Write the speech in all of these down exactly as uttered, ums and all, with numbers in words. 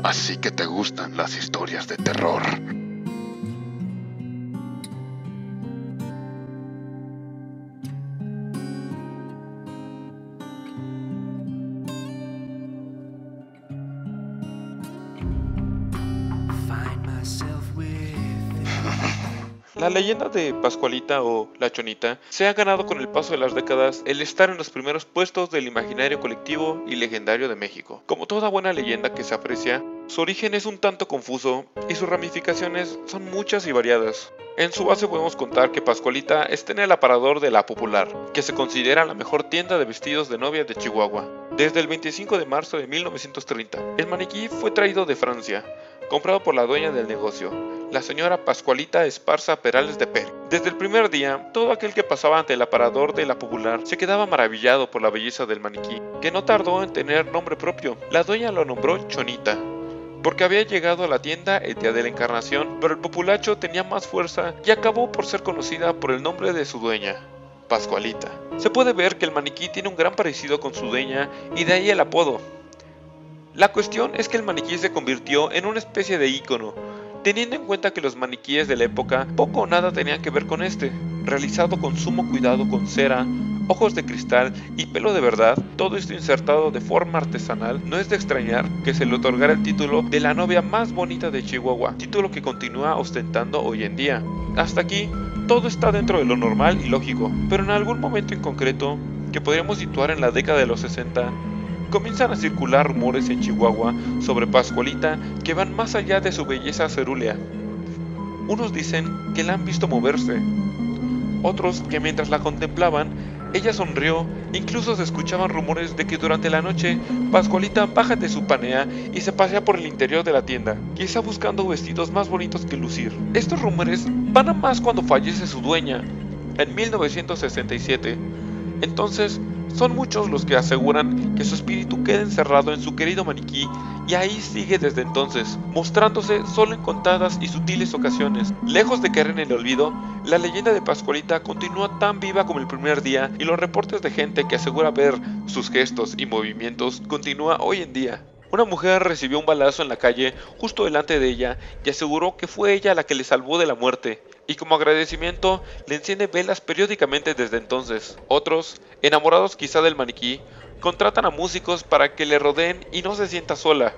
Así que te gustan las historias de terror. La leyenda de Pascualita o La Chonita se ha ganado con el paso de las décadas el estar en los primeros puestos del imaginario colectivo y legendario de México. Como toda buena leyenda que se aprecia, su origen es un tanto confuso y sus ramificaciones son muchas y variadas. En su base podemos contar que Pascualita está en el aparador de La Popular, que se considera la mejor tienda de vestidos de novia de Chihuahua. Desde el veinticinco de marzo de mil novecientos treinta, el maniquí fue traído de Francia, comprado por la dueña del negocio, la señora Pascualita Esparza Perales de Peri. Desde el primer día, todo aquel que pasaba ante el aparador de La Popular se quedaba maravillado por la belleza del maniquí, que no tardó en tener nombre propio. La dueña lo nombró Chonita, porque había llegado a la tienda el día de la encarnación, pero el populacho tenía más fuerza y acabó por ser conocida por el nombre de su dueña, Pascualita. Se puede ver que el maniquí tiene un gran parecido con su dueña y de ahí el apodo. La cuestión es que el maniquí se convirtió en una especie de ícono, teniendo en cuenta que los maniquíes de la época poco o nada tenían que ver con este, realizado con sumo cuidado con cera, ojos de cristal y pelo de verdad, todo esto insertado de forma artesanal. No es de extrañar que se le otorgara el título de la novia más bonita de Chihuahua, título que continúa ostentando hoy en día. Hasta aquí, todo está dentro de lo normal y lógico, pero en algún momento en concreto, que podríamos situar en la década de los sesenta, comienzan a circular rumores en Chihuahua sobre Pascualita que van más allá de su belleza cerúlea. Unos dicen que la han visto moverse, otros que mientras la contemplaban, ella sonrió. Incluso se escuchaban rumores de que durante la noche Pascualita baja de su panea y se pasea por el interior de la tienda, quizá buscando vestidos más bonitos que lucir. Estos rumores van a más cuando fallece su dueña, en mil novecientos sesenta y siete. Entonces, son muchos los que aseguran que su espíritu queda encerrado en su querido maniquí y ahí sigue desde entonces, mostrándose solo en contadas y sutiles ocasiones. Lejos de caer en el olvido, la leyenda de Pascualita continúa tan viva como el primer día y los reportes de gente que asegura ver sus gestos y movimientos continúa hoy en día. Una mujer recibió un balazo en la calle justo delante de ella y aseguró que fue ella la que le salvó de la muerte, y como agradecimiento le enciende velas periódicamente desde entonces. Otros, enamorados quizá del maniquí, contratan a músicos para que le rodeen y no se sienta sola.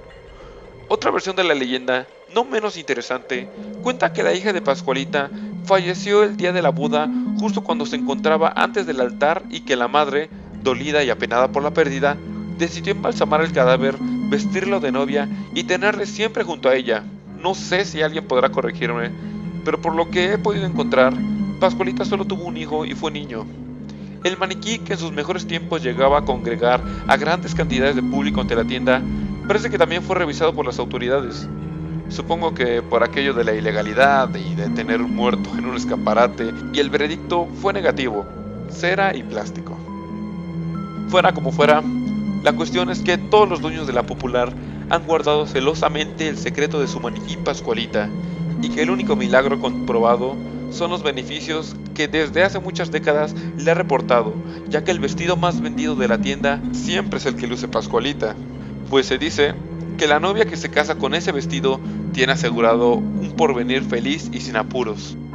Otra versión de la leyenda, no menos interesante, cuenta que la hija de Pascualita falleció el día de la boda justo cuando se encontraba antes del altar y que la madre, dolida y apenada por la pérdida, decidió embalsamar el cadáver, vestirlo de novia y tenerle siempre junto a ella. No sé si alguien podrá corregirme, pero por lo que he podido encontrar, Pascualita solo tuvo un hijo y fue niño. El maniquí, que en sus mejores tiempos llegaba a congregar a grandes cantidades de público ante la tienda, parece que también fue revisado por las autoridades. Supongo que por aquello de la ilegalidad y de tener un muerto en un escaparate, y el veredicto fue negativo, cera y plástico. Fuera como fuera, la cuestión es que todos los dueños de La Popular han guardado celosamente el secreto de su maniquí Pascualita, y que el único milagro comprobado son los beneficios que desde hace muchas décadas le ha reportado, ya que el vestido más vendido de la tienda siempre es el que luce Pascualita, pues se dice que la novia que se casa con ese vestido tiene asegurado un porvenir feliz y sin apuros.